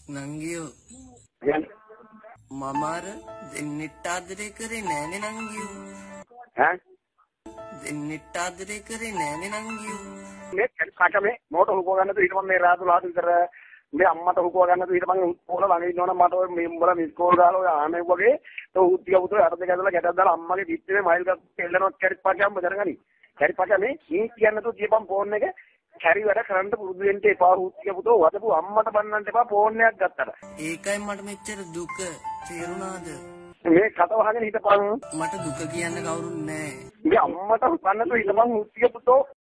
නංගියෝ කියන්නේ මම අර දෙන්නෙට ආදරේ කරේ නෑනේ නංගියෝ. ඈ දෙන්නෙට ආදරේ කරේ නෑනේ නංගියෝ. මේ කඩ මේ මොකට හුකව ගන්නද ඊට මම මේ රාතුලාට විතර මේ අම්මට හුකව ගන්නද ඊට මම පොළ ළඟ ඉන්නවනම් මට ඔය මේ උඹලා මිස් කෝල් දාලා ඔය ආනේ වගේ තෝ උත්තිය පුතෝ අර දෙක ඇදලා ගැටක් දාලා අම්මගේ පිටේ මයිල් ගස් එල්ලනවත් කැරිප්පකම් බදරගනි. කැරිප්පක මේ කියන්නේ තු දීපම් ෆෝන් එක කැරි වැඩ කරන්න පුරුදු වෙන්න එපා උත්තිය පුතෝ වදපු අම්මට බන්නන්න එපා ෆෝන් එකක් ගත්තට. ඒකයි මට මෙච්චර දුක තේරුණාද? මේ කට වහගෙන හිටපන්. මට දුක කියන්න කවුරුත් නෑ. මේ අම්මට බන්නතු හිටපන් උත්තිය පුතෝ.